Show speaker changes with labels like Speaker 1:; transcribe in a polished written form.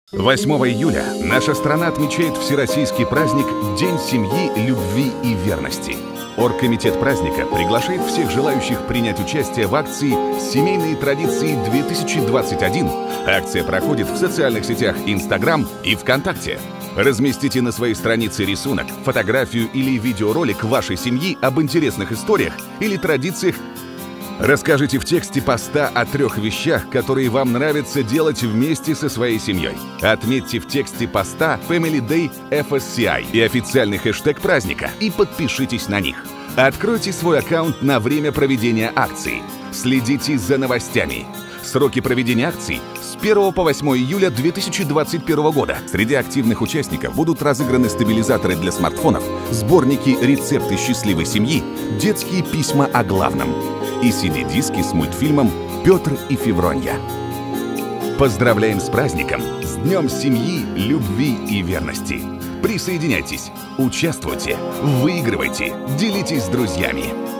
Speaker 1: 8 июля наша страна отмечает всероссийский праздник День семьи, любви и верности. Оргкомитет праздника приглашает всех желающих принять участие в акции «Семейные традиции-2021». Акция проходит в социальных сетях Instagram и ВКонтакте. Разместите на своей странице рисунок, фотографию или видеоролик вашей семьи об интересных историях или традициях. Расскажите в тексте поста о 3 вещах, которые вам нравится делать вместе со своей семьей. Отметьте в тексте поста Family Day FSCI и официальный хэштег праздника и подпишитесь на них. Откройте свой аккаунт на время проведения акции. Следите за новостями. Сроки проведения акций с 1 по 8 июля 2021 года. Среди активных участников будут разыграны стабилизаторы для смартфонов, сборники «Рецепты счастливой семьи», детские письма о главном и CD-диски с мультфильмом «Петр и Февронья». Поздравляем с праздником, с Днем семьи, любви и верности. Присоединяйтесь, участвуйте, выигрывайте, делитесь с друзьями.